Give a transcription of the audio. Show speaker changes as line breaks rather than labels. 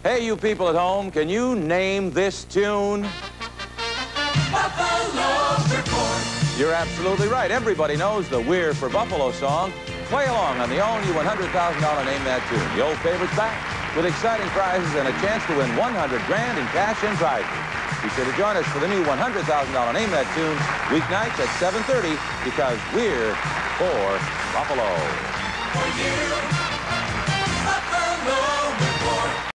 Hey, you people at home, can you name this tune?
Buffalo Report.
You're absolutely right. Everybody knows the We're for Buffalo song. Play along on the all-new $100,000 Name That Tune. The old favorite's back with exciting prizes and a chance to win $100 grand in cash and prizes. Be sure to join us for the new $100,000 Name That Tune weeknights at 7:30 because we're for Buffalo.
For you.